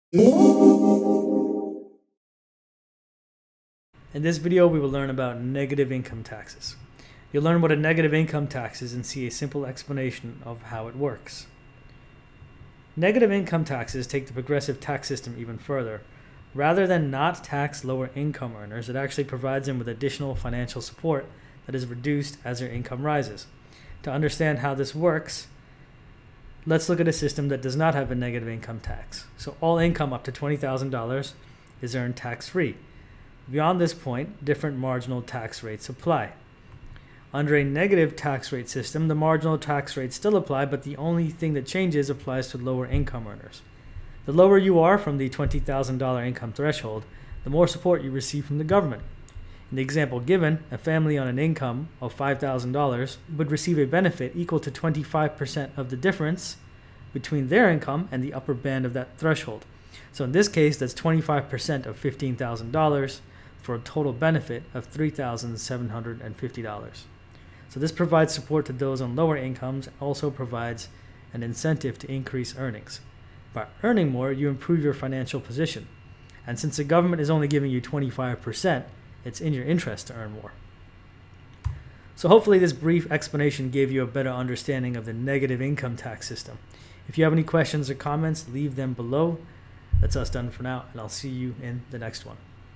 In this video, we will learn about negative income taxes. You'll learn what a negative income tax is and see a simple explanation of how it works. Negative income taxes take the progressive tax system even further. Rather than not tax lower income earners, it actually provides them with additional financial support that is reduced as their income rises. To understand how this works, let's look at a system that does not have a negative income tax. So all income up to $20,000 is earned tax-free. Beyond this point, different marginal tax rates apply. Under a negative tax rate system, the marginal tax rates still apply, but the only thing that changes applies to lower income earners. The lower you are from the $20,000 income threshold, the more support you receive from the government. In the example given, a family on an income of $5,000 would receive a benefit equal to 25% of the difference between their income and the upper band of that threshold. So in this case, that's 25% of $15,000 for a total benefit of $3,750. So this provides support to those on lower incomes and also provides an incentive to increase earnings. By earning more, you improve your financial position. And since the government is only giving you 25%, it's in your interest to earn more. So hopefully this brief explanation gave you a better understanding of the negative income tax system. If you have any questions or comments, leave them below. That's us done for now, and I'll see you in the next one.